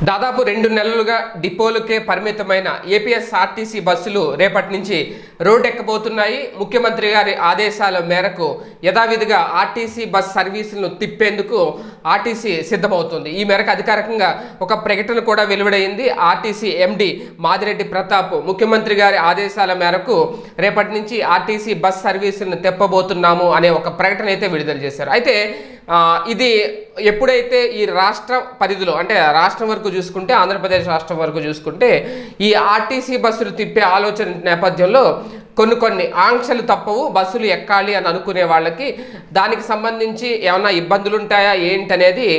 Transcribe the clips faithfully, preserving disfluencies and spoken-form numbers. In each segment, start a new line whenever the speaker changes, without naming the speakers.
దాదాపు రెండు నెలలుగా డిపోలకే పరిమితమైన ఏపీఎస్ఆర్టీసీ బస్సులు రేపటి నుంచి రోడ్డెక్కబోతున్నాయి. ముఖ్యమంత్రి గారి ఆదేశాల మేరకు యథావిధిగా ఆర్టీసీ బస్ సర్వీసులను తిప్పేందుకు ఆర్టీసీ సిద్ధమవుతుంది. ఈ మేరకు అధికారికంగా ఒక ప్రకటన కూడా వెలువడైంది. ఆర్టీసీ ఎండి మాదిరెడ్డి ప్రతాప్ ముఖ్యమంత్రి గారి ఆదేశాల మేరకు రేపటి నుంచి ఆర్టీసీ బస్ సర్వీసులను తిప్పబోతున్నాము అనే ఒక ప్రకటన అయితే విడుదల చేశారు. అయితే ఇది ఎప్పుడైతే ఈ రాష్ట్ర పరిధిలో అంటే రాష్ట్రం వరకు చూసుకుంటే ఆంధ్రప్రదేశ్ రాష్ట్రం వరకు చూసుకుంటే ఈ ఆర్టీసీ బస్సులు తిప్పే ఆలోచన నేపథ్యంలో కొన్ని కొన్ని ఆంక్షలు తప్పవు, బస్సులు ఎక్కాలి అని అనుకునే వాళ్ళకి దానికి సంబంధించి ఏమైనా ఇబ్బందులు ఉంటాయా ఏంటనేది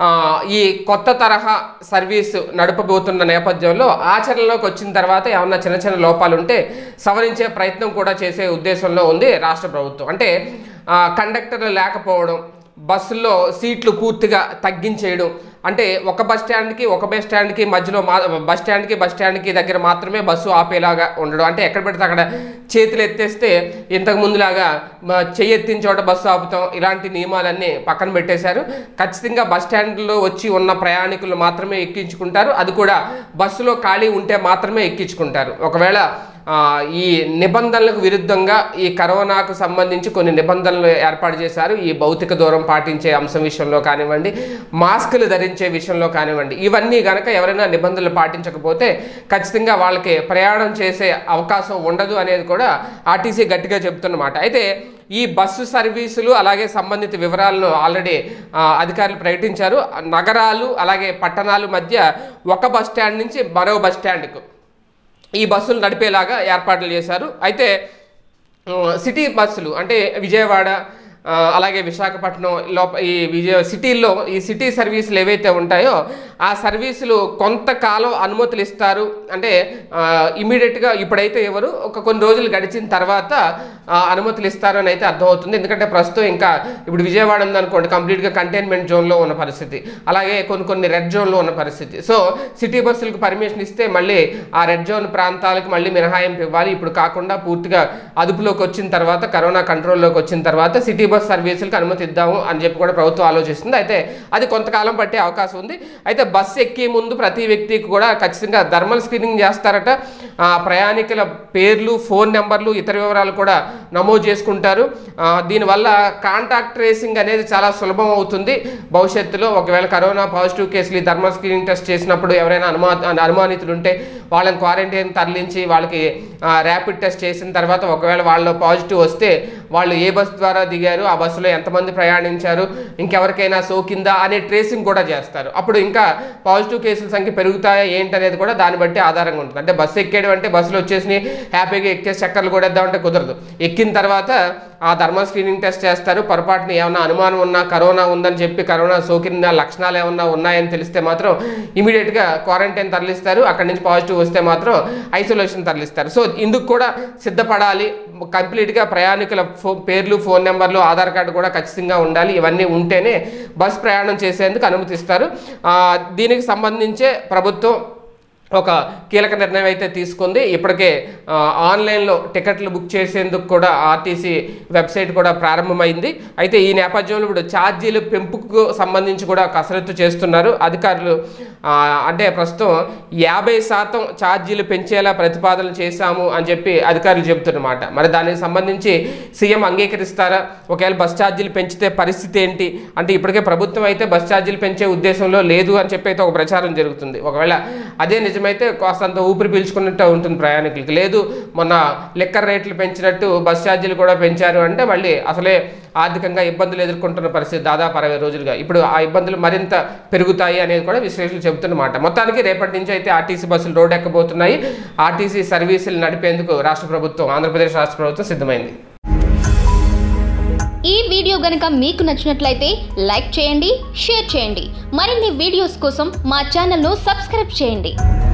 ఈ కొత్త తరహా సర్వీసు నడపబోతున్న నేపథ్యంలో ఆచరణలోకి వచ్చిన తర్వాత ఏమన్నా చిన్న చిన్న లోపాలు ఉంటే సవరించే ప్రయత్నం కూడా చేసే ఉద్దేశంలో ఉంది రాష్ట్ర ప్రభుత్వం. అంటే కండక్టర్లు లేకపోవడం, బస్సుల్లో సీట్లు పూర్తిగా తగ్గించేయడం, అంటే ఒక బస్ స్టాండ్కి ఒక బస్ స్టాండ్కి మధ్యలో మా బస్ స్టాండ్కి బస్ స్టాండ్కి దగ్గర మాత్రమే బస్సు ఆపేలాగా ఉండడం, అంటే ఎక్కడ పెడితే అక్కడ చేతులు ఎత్తేస్తే ఇంతకు ముందులాగా చెయ్యెత్తిన చోట బస్సు ఆపుతాం, ఇలాంటి నియమాలన్నీ పక్కన పెట్టేశారు. ఖచ్చితంగా బస్ స్టాండ్లో వచ్చి ఉన్న ప్రయాణికులు మాత్రమే ఎక్కించుకుంటారు, అది కూడా బస్సులో ఖాళీ ఉంటే మాత్రమే ఎక్కించుకుంటారు. ఒకవేళ ఈ నిబంధనలకు విరుద్ధంగా ఈ కరోనాకు సంబంధించి కొన్ని నిబంధనలు ఏర్పాటు చేశారు. ఈ భౌతిక దూరం పాటించే అంశం విషయంలో కానివ్వండి, మాస్కులు ధరించే విషయంలో కానివ్వండి, ఇవన్నీ కనుక ఎవరైనా నిబంధనలు పాటించకపోతే ఖచ్చితంగా వాళ్ళకి ప్రయాణం చేసే అవకాశం ఉండదు అనేది కూడా ఆర్టీసీ గట్టిగా చెబుతున్నమాట. అయితే ఈ బస్సు సర్వీసులు అలాగే సంబంధిత వివరాలను ఆల్రెడీ అధికారులు ప్రకటించారు. నగరాలు అలాగే పట్టణాల మధ్య ఒక బస్ స్టాండ్ నుంచి మరో బస్ స్టాండ్కు ఈ బస్సులు నడిపేలాగా ఏర్పాట్లు చేశారు. అయితే సిటీ బస్సులు అంటే విజయవాడ అలాగే విశాఖపట్నం లోప ఈ విజయ సిటీల్లో ఈ సిటీ సర్వీసులు ఏవైతే ఉంటాయో ఆ సర్వీసులు కొంతకాలం అనుమతులు ఇస్తారు. అంటే ఇమీడియట్గా ఇప్పుడైతే ఎవరు ఒక కొన్ని రోజులు గడిచిన తర్వాత అనుమతులు ఇస్తారు అని అయితే అర్థమవుతుంది. ఎందుకంటే ప్రస్తుతం ఇంకా ఇప్పుడు విజయవాడ ఉందనుకోండి, కంప్లీట్గా కంటైన్మెంట్ జోన్లో ఉన్న పరిస్థితి, అలాగే కొన్ని కొన్ని రెడ్ జోన్లో ఉన్న పరిస్థితి. సో సిటీ బస్సులకు పర్మిషన్ ఇస్తే మళ్ళీ ఆ రెడ్ జోన్ ప్రాంతాలకు మళ్ళీ మినహాయింపు ఇవ్వాలి. ఇప్పుడు కాకుండా పూర్తిగా అదుపులోకి వచ్చిన తర్వాత, కరోనా కంట్రోల్లోకి వచ్చిన తర్వాత సిటీ బస్ సర్వీసులకు అనుమతి ఇద్దాము అని చెప్పి కూడా ప్రభుత్వం ఆలోచిస్తుంది. అయితే అది కొంతకాలం పట్టే అవకాశం ఉంది. అయితే బస్సు ఎక్కే ముందు ప్రతి వ్యక్తికి కూడా ఖచ్చితంగా థర్మల్ స్క్రీనింగ్ చేస్తారట. ప్రయాణికుల పేర్లు, ఫోన్ నెంబర్లు, ఇతర వివరాలు కూడా నమోదు చేసుకుంటారు. దీనివల్ల కాంటాక్ట్ ట్రేసింగ్ అనేది చాలా సులభం అవుతుంది. భవిష్యత్తులో ఒకవేళ కరోనా పాజిటివ్ కేసులు థర్మల్ స్క్రీనింగ్ టెస్ట్ చేసినప్పుడు ఎవరైనా అనుమా అనుమానితులు ఉంటే వాళ్ళని క్వారంటైన్ తరలించి వాళ్ళకి ర్యాపిడ్ టెస్ట్ చేసిన తర్వాత ఒకవేళ వాళ్ళు పాజిటివ్ వస్తే వాళ్ళు ఏ బస్ ద్వారా దిగారు, ఆ బస్సులో ఎంతమంది ప్రయాణించారు, ఇంకెవరికైనా సోకిందా అనే ట్రేసింగ్ కూడా చేస్తారు. అప్పుడు ఇంకా పాజిటివ్ కేసుల సంఖ్య పెరుగుతాయా ఏంటనేది కూడా దాన్ని బట్టి ఆధారంగా ఉంటుంది. అంటే బస్సు ఎక్కేయడం అంటే బస్సులో వచ్చేసి హ్యాపీగా ఎక్కేసి చక్కర్లు కూడా ఇద్దామంటే కుదరదు. ఎక్కిన తర్వాత ఆ థర్మల్ స్క్రీనింగ్ టెస్ట్ చేస్తారు. పొరపాటున ఏమైనా అనుమానం ఉన్నా, కరోనా ఉందని చెప్పి కరోనా సోకిన లక్షణాలు ఏమన్నా ఉన్నాయని తెలిస్తే మాత్రం ఇమీడియట్గా క్వారంటైన్ తరలిస్తారు. అక్కడి నుంచి పాజిటివ్ వస్తే మాత్రం ఐసోలేషన్ తరలిస్తారు. సో ఇందుకు కూడా సిద్ధపడాలి. కంప్లీట్గా ప్రయాణికుల ఫో పేర్లు, ఫోన్ నెంబర్లు, ఆధార్ కార్డు కూడా ఖచ్చితంగా ఉండాలి. ఇవన్నీ ఉంటేనే బస్ ప్రయాణం చేసేందుకు అనుమతిస్తారు. దీనికి సంబంధించే ప్రభుత్వం ఒక కీలక నిర్ణయం అయితే తీసుకుంది. ఇప్పటికే ఆన్లైన్లో టికెట్లు బుక్ చేసేందుకు కూడా ఆర్టీసీ వెబ్సైట్ కూడా ప్రారంభమైంది. అయితే ఈ నేపథ్యంలో ఇప్పుడు ఛార్జీలు పెంపుకు సంబంధించి కూడా కసరత్తు చేస్తున్నారు అధికారులు. అంటే ప్రస్తుతం యాభై శాతం ఛార్జీలు పెంచేలా ప్రతిపాదనలు చేశాము అని చెప్పి అధికారులు చెబుతున్నమాట. మరి దానికి సంబంధించి సీఎం అంగీకరిస్తారా? ఒకవేళ బస్ ఛార్జీలు పెంచితే పరిస్థితి ఏంటి అంటే ఇప్పటికే ప్రభుత్వం అయితే బస్ ఛార్జీలు పెంచే ఉద్దేశంలో లేదు అని చెప్పి అయితే ఒక ప్రచారం జరుగుతుంది. ఒకవేళ అదే నిజమైతే కాస్తంత ఊపిరి పీల్చుకున్నట్టు ఉంటుంది ప్రయాణికులకి. లేదు మొన్న లిక్కర్ రేట్లు పెంచినట్టు బస్ ఛార్జీలు కూడా పెంచారు అంటే మళ్ళీ అసలే ఆర్థికంగా ఇబ్బందులు ఎదుర్కొంటున్న పరిస్థితి దాదాపు అరవై రోజులుగా. ఇప్పుడు ఆ ఇబ్బందులు మరింత పెరుగుతాయి అనేది కూడా విశ్లేషకులు చెబుతున్నమాట. మొత్తానికి రేపటి నుంచి అయితే ఆర్టీసీ బస్సులు రోడ్డు ఎక్కబోతున్నాయి. ఆర్టీసీ సర్వీసులు నడిపేందుకు రాష్ట్ర ప్రభుత్వం, ఆంధ్రప్రదేశ్ రాష్ట్ర ప్రభుత్వం సిద్ధమైంది.
ఈ వీడియో గనుక మీకు నచ్చినట్లయితే లైక్ చేయండి, షేర్ చేయండి. మరిన్ని వీడియోస్ కోసం మా ఛానల్ను సబ్స్క్రైబ్ చేయండి.